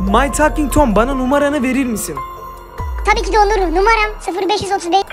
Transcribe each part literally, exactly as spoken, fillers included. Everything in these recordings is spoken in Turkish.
My Talking Tom, bana numaranı verir misin? Tabii ki de Onur. Numaram sıfır beş otuz beş.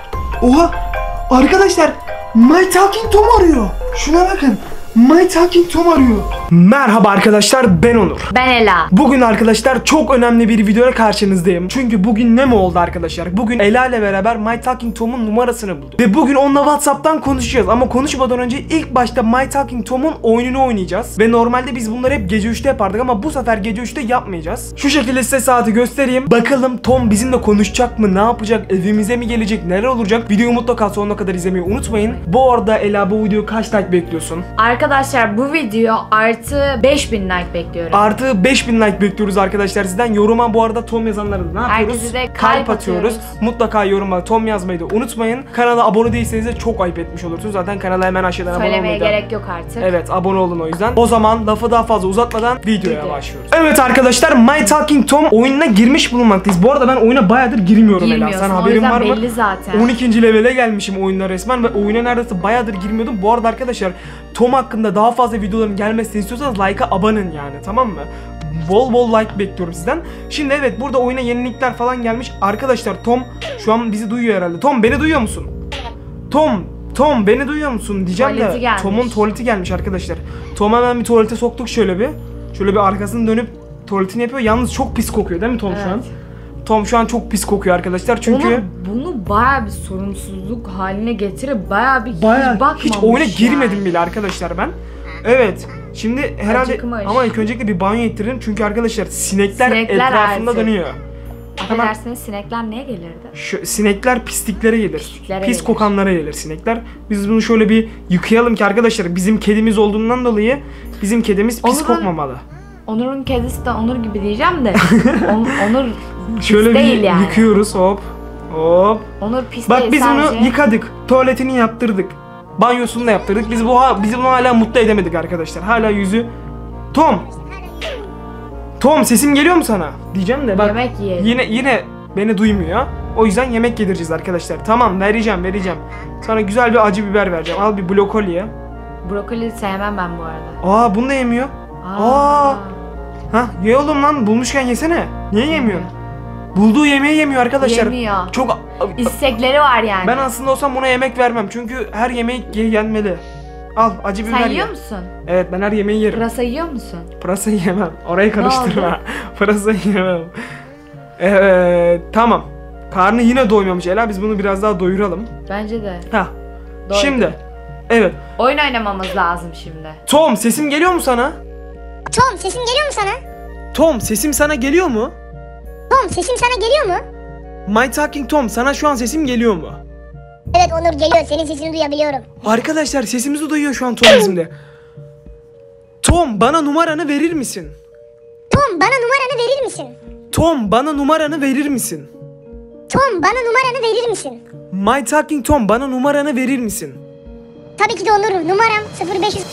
Oha! Arkadaşlar, My Talking Tom arıyor. Şuna bakın. My Talking Tom arıyor. Merhaba arkadaşlar, ben Onur. Ben Ela. Bugün arkadaşlar çok önemli bir videoya karşınızdayım. Çünkü bugün ne mi oldu arkadaşlar? Bugün Ela ile beraber My Talking Tom'un numarasını bulduk. Ve bugün onunla WhatsApp'tan konuşacağız. Ama konuşmadan önce ilk başta My Talking Tom'un oyununu oynayacağız. Ve normalde biz bunları hep gece üçte yapardık ama bu sefer gece üçte yapmayacağız. Şu şekilde size saati göstereyim. Bakalım Tom bizimle konuşacak mı? Ne yapacak? Evimize mi gelecek? Neler olacak? Videoyu mutlaka sonuna kadar izlemeyi unutmayın. Bu arada Ela, bu videoyu kaç like bekliyorsun? Arkadaşlar bu video artı beş bin like bekliyorum. Artı beş bin like bekliyoruz arkadaşlar sizden. Yoruma bu arada Tom yazanlara da ne yapıyoruz? Herkese de kalp, kalp atıyoruz. atıyoruz. Mutlaka yoruma Tom yazmayı da unutmayın. Kanala abone değilseniz de çok ayıp etmiş olursunuz. Zaten kanala hemen aşağıdan abone olmayı Söylemeye da... gerek yok artık. Evet, abone olun o yüzden. O zaman lafı daha fazla uzatmadan videoya Video. başlıyoruz. Evet arkadaşlar, My Talking Tom oyununa girmiş bulunmaktayız. Bu arada ben oyuna bayağıdır girmiyorum Ela. Sen haberin var mı? Belli zaten. on ikinci levele gelmişim oyunda resmen ve oyuna neredeyse bayağıdır girmiyordum. Bu arada arkadaşlar, Tom hakkında daha fazla videoların gelmesini istiyorsanız like'a abanın yani, tamam mı? Bol bol like bekliyorum sizden. Şimdi evet, burada oyuna yenilikler falan gelmiş. Arkadaşlar Tom şu an bizi duyuyor herhalde. Tom, beni duyuyor musun? Tom, Tom beni duyuyor musun diyeceğim Tuvaleti de gelmiş. Tom'un tuvaleti gelmiş arkadaşlar. Tom hemen bir tuvalete soktuk şöyle bir. Şöyle bir arkasını dönüp tuvaletini yapıyor. Yalnız çok pis kokuyor değil mi Tom, Evet. şu an? Tom şu an çok pis kokuyor arkadaşlar çünkü Onu, bunu bayağı bir sorumsuzluk haline getirip bayağı bir bayağı hiç bakmamış. hiç oyuna yani. girmedim bile arkadaşlar ben. Evet. Şimdi herhalde Acıkmış. ama ilk öncelikle bir banyo ettirelim çünkü arkadaşlar sinekler, Sinekler etrafında artık. dönüyor. Hemen Affedersiniz, sinekler neye gelirdi? şu, sinekler pisliklere gelir. Pisliklere Pis gelir. kokanlara gelir sinekler. Biz bunu şöyle bir yıkayalım ki arkadaşlar, bizim kedimiz olduğundan dolayı bizim kedimiz pis Onur'un- kokmamalı. Onur'un kedisi de Onur gibi diyeceğim de On, Onur pis Şöyle değil bir yani. yıkıyoruz, hop hop. Onur pis Bak değil biz sadece. bunu yıkadık, tuvaletini yaptırdık, banyosunu da yaptırdık. Biz bu biz bunu hala mutlu edemedik arkadaşlar. Hala yüzü. Tom. Tom, sesim geliyor mu sana? Diyeceğim de bak. Yemek yiyelim. Yine yine beni duymuyor. O yüzden yemek yedireceğiz arkadaşlar. Tamam, vereceğim vereceğim. Sana güzel bir acı biber vereceğim. Al bir brokoli ye. Brokoli sevmem ben bu arada. Aa, bunu da yemiyor. Aa. Hah, ye oğlum lan, bulmuşken yesene. Niye yemiyorsun? Bulduğu yemeği yemiyor arkadaşlar. Yemiyor. Çok İstekleri var yani. ben aslında olsam buna yemek vermem. Çünkü her yemek ye- yenmeli. Al acı biber Sen ye. yiyor musun? Evet, ben her yemeği yerim. Pırasa yiyor musun? Pırasayı yemem. Orayı karıştırma. oldu? Pırasayı yemem. Evet, tamam. Karnı yine doymamış Ela. Biz bunu biraz daha doyuralım. Bence de. Hah. Doydu. Şimdi. Evet. Oyun oynamamız lazım şimdi. Tom, sesim geliyor mu sana? Tom, sesim geliyor mu sana? Tom, sesim sana geliyor mu? Tom, sesim sana geliyor mu? My Talking Tom, sana şu an sesim geliyor mu? Evet Onur, geliyor. Senin sesini duyabiliyorum. Arkadaşlar, sesimizi duyuyor şu an Tom bizimle. Tom, bana numaranı verir misin? Tom, bana numaranı verir misin? Tom, bana numaranı verir misin? Tom, bana numaranı verir misin? My Talking Tom, bana numaranı verir misin? Tabii ki de Onur. Numaram sıfır beş.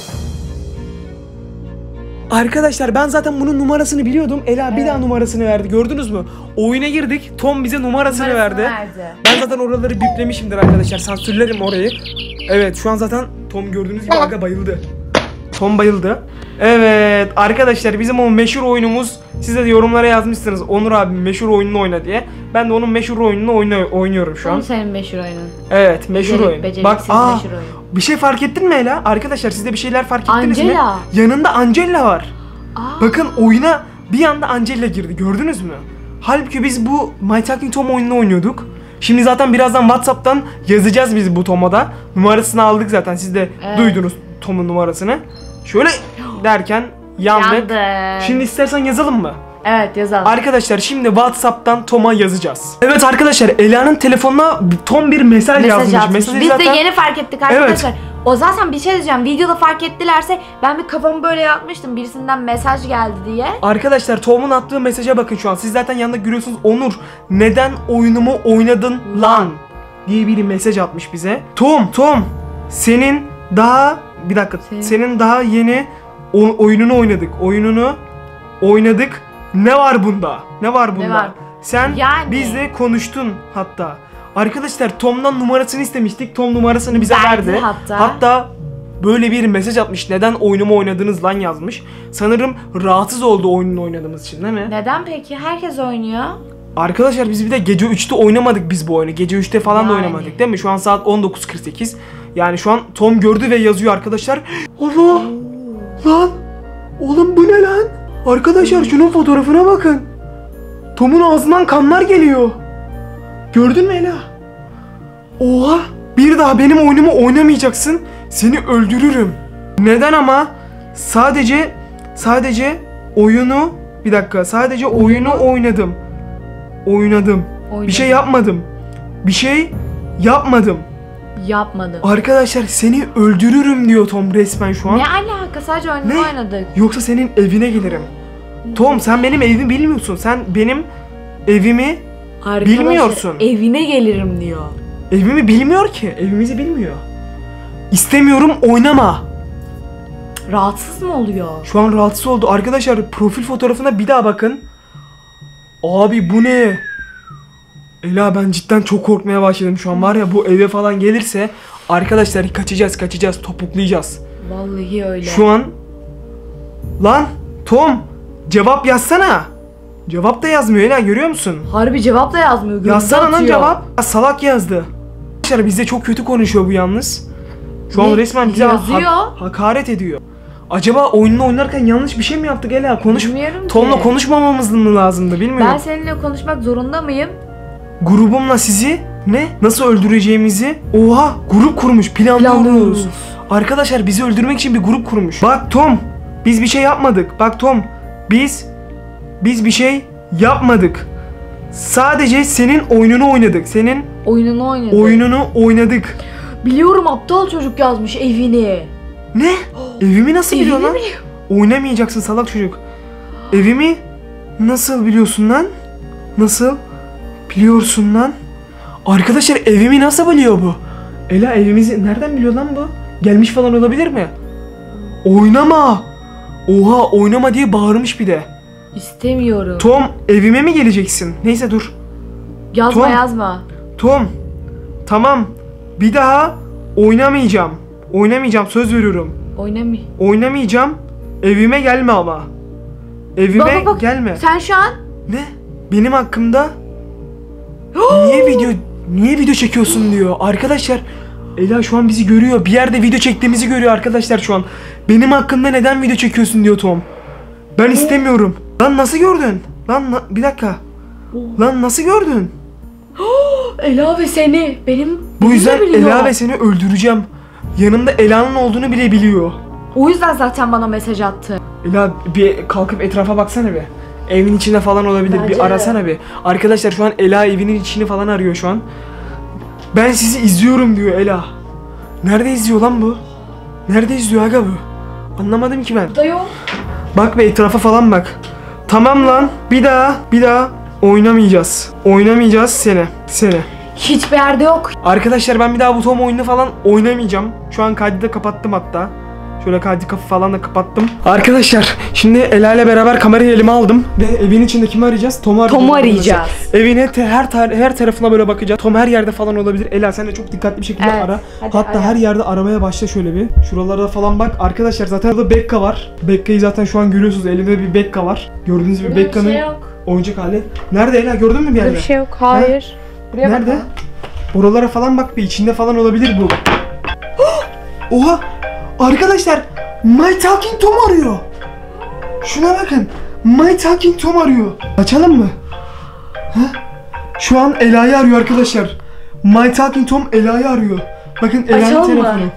Arkadaşlar, ben zaten bunun numarasını biliyordum. Ela bir Evet. daha numarasını verdi. Gördünüz mü? Oyuna girdik. Tom bize numarasını, Numarasını verdi. verdi. Ben zaten oraları biplemişimdir arkadaşlar. Sansürlerim orayı. Evet, şu an zaten Tom gördüğünüz gibi aga bayıldı. Tom bayıldı. Evet arkadaşlar, bizim o meşhur oyunumuz, size de yorumlara yazmışsınız Onur abi meşhur oyununu oyna diye. Ben de onun meşhur oyununu oyna, oynuyorum şu an. Onun senin meşhur oyunun. Evet, meşhur Becerik- oyun. beceriksiz Bak, aa, meşhur oyun. bir şey fark ettin mi Ela? Arkadaşlar, siz de bir şeyler fark ettiniz Angela. mi? Yanında Angela var. Aa. Bakın, oyuna bir anda Angela girdi, gördünüz mü? Halbuki biz bu My Talking Tom oyununu oynuyorduk. Şimdi zaten birazdan WhatsApp'tan yazacağız biz bu Tom'a da. Numarasını aldık zaten, siz de Evet. duydunuz Tom'un numarasını. Şöyle derken yandık. Yandık. Şimdi istersen yazalım mı? Evet, yazalım. Arkadaşlar, şimdi WhatsApp'tan Tom'a yazacağız. Evet arkadaşlar, Ela'nın telefonuna Tom bir mesaj, Mesaj yazmış. atmış. Mesajı Biz zaten... de yeni fark ettik arkadaşlar. O zaten bir şey diyeceğim. Videoda fark ettilerse ben bir kafamı böyle yapmıştım. Birisinden mesaj geldi diye. Arkadaşlar, Tom'un attığı mesaja bakın şu an. Siz zaten yanında görüyorsunuz. Onur, neden oyunumu oynadın lan? Diye biri mesaj atmış bize. Tom, Tom, senin daha bir dakika. Senin, senin daha yeni o, oyununu oynadık. Oyununu oynadık. Ne var bunda? Ne var bunda? Ne var? Sen Yani. bizle konuştun hatta. Arkadaşlar, Tom'dan numarasını istemiştik. Tom numarasını bize Verdi verdi. hatta. Hatta böyle bir mesaj atmış. Neden oyunumu oynadınız lan yazmış. Sanırım rahatsız oldu oyununu oynadığımız için, değil mi? Neden peki? Herkes oynuyor. Arkadaşlar biz bir de gece üçte oynamadık biz bu oyunu. Gece üçte falan Yani. da oynamadık değil mi? Şu an saat on dokuz kırk sekiz. Yani şu an Tom gördü ve yazıyor arkadaşlar. Allah! Lan! Oğlum bu ne lan? Arkadaşlar şunun fotoğrafına bakın. Tom'un ağzından kanlar geliyor. Gördün mü Ela? Oha! Bir daha benim oyunumu oynamayacaksın. Seni öldürürüm. Neden ama? Sadece sadece oyunu bir dakika. Sadece oyunu oynadım. Oynadım. Oynadım. Bir şey yapmadım. Bir şey yapmadım. Yapmadım. Arkadaşlar seni öldürürüm diyor Tom resmen şu an. Ne alaka? Sadece oyunu Ne? oynadık. Yoksa senin evine gelirim. Tom sen benim evimi bilmiyorsun. Sen benim evimi Arkadaşlar, bilmiyorsun. Evine gelirim diyor. evimi bilmiyor ki. Evimizi bilmiyor. İstemiyorum oynama. Rahatsız mı oluyor? Şu an rahatsız oldu. Arkadaşlar profil fotoğrafına bir daha bakın. Abi bu ne? Ela ben cidden çok korkmaya başladım şu an. Var ya bu eve falan gelirse arkadaşlar kaçacağız kaçacağız topuklayacağız. Vallahi öyle. Şu an lan Tom cevap yazsana. Cevap da yazmıyor Ela görüyor musun? Harbi cevap da yazmıyor. Gözü Yazsana lan atıyor. cevap. Ya, salak yazdı. Arkadaşlar bizde çok kötü konuşuyor bu yalnız. Şu an Ne? resmen bize Yazıyor. ha- hakaret ediyor. Acaba oyununu oynarken yanlış bir şey mi yaptık Ela? Konuş. Bilmiyorum ki. Tom'la konuşmamamız mı lazımdı bilmiyorum. Ben seninle konuşmak zorunda mıyım? Grubumla sizi ne? Nasıl öldüreceğimizi oha grup kurmuş planlıyoruz. Planlıyoruz. Arkadaşlar bizi öldürmek için bir grup kurmuş. Bak Tom biz bir şey yapmadık. Bak Tom biz biz bir şey yapmadık. Sadece senin oyununu oynadık. Senin Oyununu oynadı. oyununu oynadık. Biliyorum aptal çocuk yazmış evini. Ne? Evimi nasıl Evini biliyor lan? biliyor. Oynamayacaksın salak çocuk. Evimi nasıl biliyorsun lan? Nasıl biliyorsun lan? Arkadaşlar evimi nasıl biliyor bu? Ela evimizi nereden biliyor lan bu? Gelmiş falan olabilir mi? Oynama. Oha oynama diye bağırmış bir de. İstemiyorum. Tom evime mi geleceksin? Neyse dur. yazma Tom. yazma. Tom. Tamam. Bir daha oynamayacağım. Oynamayacağım söz veriyorum. Oynamay. Oynamayacağım. Evime gelme ama. Evime Bak, bak, bak. gelme. Sen şu an Ne? Benim hakkımda niye video niye video çekiyorsun diyor. Arkadaşlar Ela şu an bizi görüyor. Bir yerde video çektiğimizi görüyor arkadaşlar şu an. Benim hakkımda neden video çekiyorsun diyor Tom. Ben istemiyorum. Lan nasıl gördün? Lan na- bir dakika. Lan nasıl gördün? Ela ve seni benim Bu beni yüzden de biliyor. Ela ve seni öldüreceğim. Yanımda Ela'nın olduğunu bile biliyor. O yüzden zaten bana mesaj attı. Ela bir kalkıp etrafa baksana bir. Evin içinde falan olabilir. Bence bir de. arasana bir. Arkadaşlar şu an Ela evinin içini falan arıyor şu an. Ben sizi izliyorum diyor Ela. Nerede izliyor lan bu? Nerede izliyor aga bu? Anlamadım ki ben. Da yok. Bak be etrafa falan bak. Tamam lan. Bir daha, bir daha oynamayacağız. Oynamayacağız seni. Seni. Hiçbir yerde yok. Arkadaşlar ben bir daha bu Tom oyunu falan oynamayacağım. Şu an kaydı da kapattım hatta. Şöyle kaydı kapı falan da kapattım. Arkadaşlar şimdi Ela ile beraber kamerayı elime aldım. Ve evin içinde kimi arayacağız? Tom'u arayacağız. Tom'u arayacağız. Evine te- her tar- her tarafına böyle bakacağız. Tom her yerde falan olabilir. Ela sen de çok dikkatli bir şekilde Evet, ara. hadi Hatta ara. her yerde aramaya başla şöyle bir. Şuralarda falan bak. Arkadaşlar zaten burada Bekka var. Bekka'yı zaten şu an görüyorsunuz. Elimde bir Bekka var. Gördüğünüz gibi Bekka'nın oyuncak hali. Nerede Ela? Gördün mü bir yerde? Bir şey yok. Hayır. Buraya Nerede? bakalım. Oralara falan bak bir içinde falan olabilir bu. Oha! Arkadaşlar My Talking Tom arıyor. Şuna bakın. My Talking Tom arıyor. Açalım mı? Ha? Şu an Ela'yı arıyor arkadaşlar. My Talking Tom Ela'yı arıyor. Bakın Ela'nın Açalım mı? telefonu.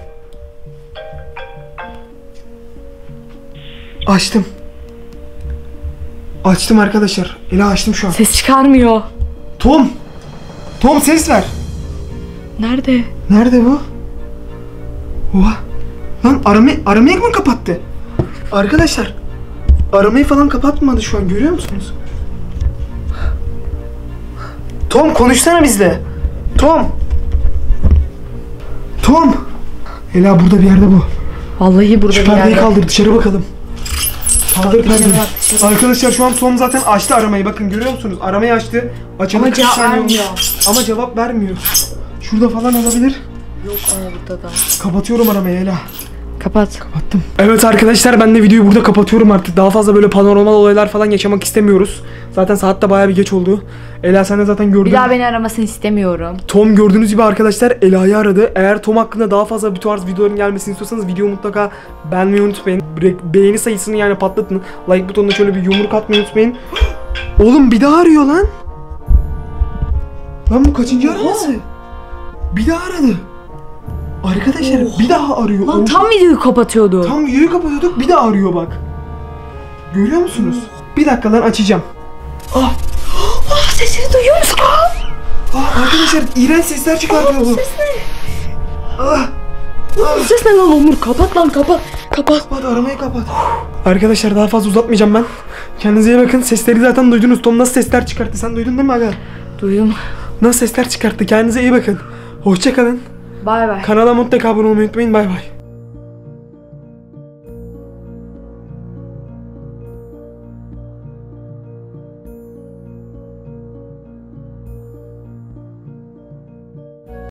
Açtım. Açtım arkadaşlar. Ela açtım şu an. Ses çıkarmıyor. Tom. Tom ses ver. Nerede? Nerede bu? Oha. Lan aramayı, aramayı mı kapattı? Arkadaşlar aramayı falan kapatmadı şu an görüyor musunuz? Tom konuşsana bizle. Tom. Tom. Ela burada bir yerde bu. Vallahi burada Şu bir perdeyi yerde. kaldır dışarı bakalım. Kaldır Bak, perdeyi. bak, dışarı. Arkadaşlar şu an Tom zaten açtı aramayı bakın görüyor musunuz? Aramayı açtı. Açalı Ama kırk cevap saniye olmuş. vermiyor. Ama cevap vermiyor. Şurada falan olabilir. Yok ama burada da. Kapatıyorum aramayı Ela. Kapat. Kapattım. Evet arkadaşlar, ben de videoyu burada kapatıyorum artık. Daha fazla böyle paranormal olaylar falan yaşamak istemiyoruz. Zaten saat de bayağı bir geç oldu. Ela sen de zaten gördün. Bir daha beni aramasını istemiyorum. Tom gördüğünüz gibi arkadaşlar Ela'yı aradı. Eğer Tom hakkında daha fazla bu tarz videoların gelmesini istiyorsanız videoyu mutlaka beğenmeyi unutmayın. Be- beğeni sayısını yani patlatın. Like butonuna şöyle bir yumruk atmayı unutmayın. Oğlum bir daha arıyor lan. Lan bu kaçıncı araması? Bir daha aradı. Arkadaşlar bir daha arıyor. Lan Oğlum, tam videoyu kapatıyordu. tam videoyu kapatıyorduk, bir daha arıyor bak. Görüyor musunuz? Bir dakika lan, açacağım. Ah, Ah, sesini duyuyor musun? ah arkadaşlar iğrenç sesler çıkartıyor bu. Ses ne? Ah. Bu ses ne lan Onur? Kapat lan, kapat. Kapat. Kapat, aramayı kapat. Arkadaşlar daha fazla uzatmayacağım ben. Kendinize iyi bakın. Sesleri zaten duydunuz. Tom nasıl sesler çıkarttı? Sen duydun değil mi aga? Duydum. Nasıl sesler çıkarttı? Kendinize iyi bakın. Hoşça kalın. Bay bay. Kanala mutlaka abone olmayı unutmayın. Bay bay.